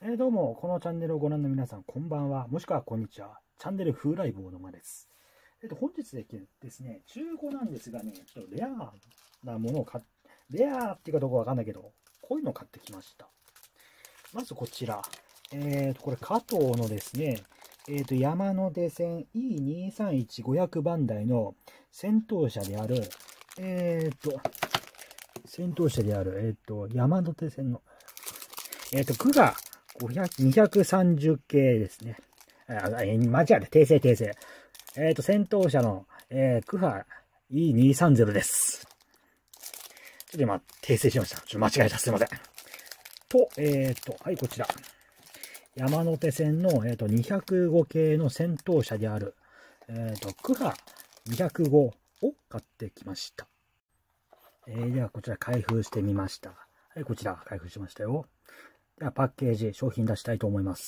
どうも、このチャンネルをご覧の皆さん、こんばんは、もしくはこんにちは。チャンネル風来坊の間です。本日ですね、中古なんですがね、ちょっとレアなものをレアっていうかどうかわかんないけど、こういうのを買ってきました。まずこちら。これ加藤のですね、山手線 E231500 番台の先頭車である、山手線の、区が230系ですね。間違えた。訂正。先頭車の、区波 E230 です。ちょっと今、訂正しました。ちょっと間違えた。すいません。と、はい、こちら。山手線の、205系の先頭車である、区波205を買ってきました。では、こちら開封してみました。はい、こちら開封しましたよ。では、パッケージ、商品出したいと思います。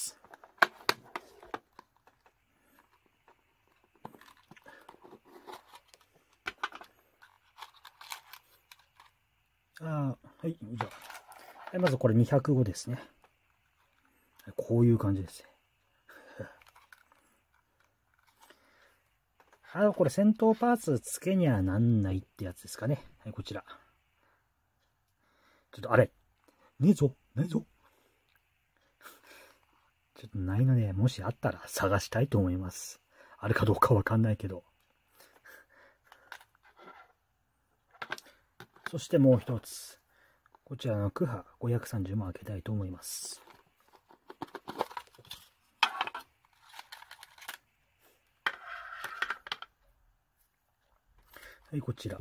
はい、じゃあ。まずこれ205ですね。こういう感じですね。これ先頭パーツ付けにはなんないってやつですかね。はい、こちら。ちょっとあれ。ねえぞ。ちょっとないので、もしあったら探したいと思います。あるかどうかわかんないけど。そしてもう一つ。こちらの区波530も開けたいと思います。はい、こちら。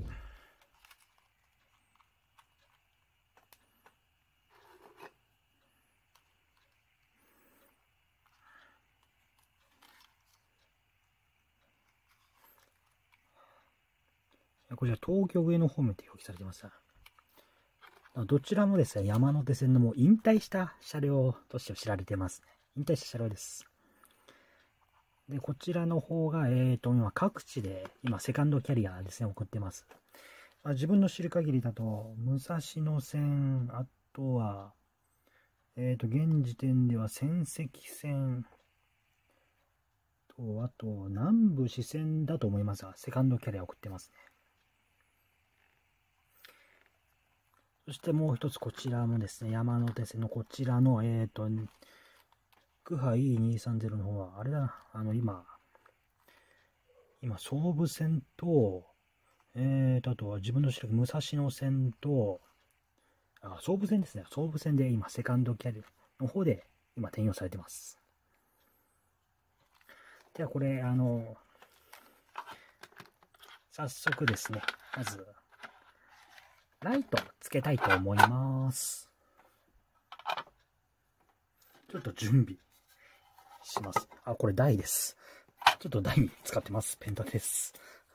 こちら東京上野方面って表記されてます。どちらもですね、山手線のもう引退した車両として知られてますね。引退した車両です。で、こちらの方が、今各地で、今セカンドキャリアですね、送ってます。自分の知る限りだと、武蔵野線、あとは、現時点では仙石線と、あと、南武支線だと思いますが、セカンドキャリア送ってますね。そしてもう一つこちらもですね、山手線のこちらの、区波 E230 の方は、あれだな、今、総武線と、あとは自分の知る武蔵野線と、総武線ですね。総武線で今、セカンドキャリアの方で今転用されてます。では、これ、早速ですね、まず、ライトつけたいと思います。ちょっと準備します。これ台です。ちょっと台に使ってます。ペンタです。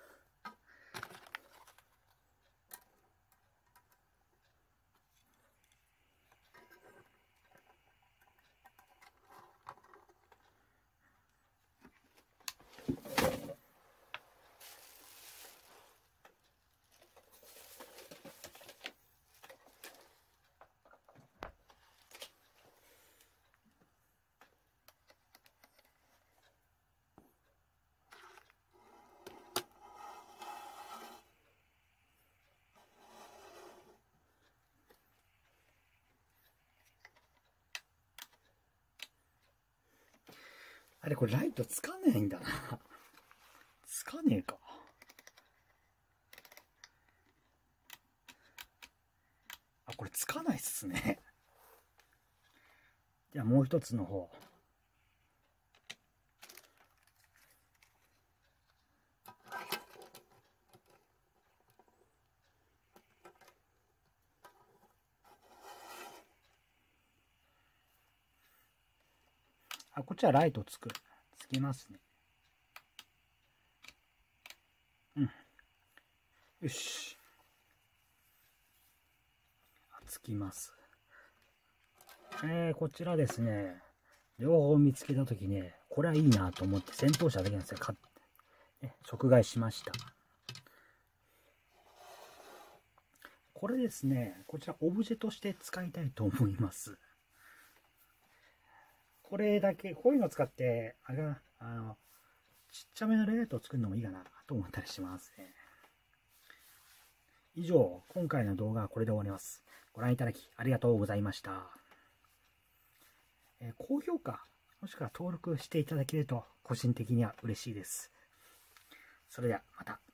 あれ、これライトつかねえんだな。つかねえか。これつかないっすね。じゃあもう一つの方。こっちはライトつきますね。よし。つきます。こちらですね、両方見つけたときね、これはいいなと思って先頭車だけなんですよ、即買いしました。これですね、こちらオブジェとして使いたいと思います。 これだけ、こういうのを使って、あれかな、ちっちゃめのレイアウトを作るのもいいかなと思ったりしますね。以上、今回の動画はこれで終わります。ご覧いただきありがとうございました。高評価、もしくは登録していただけると個人的には嬉しいです。それではまた。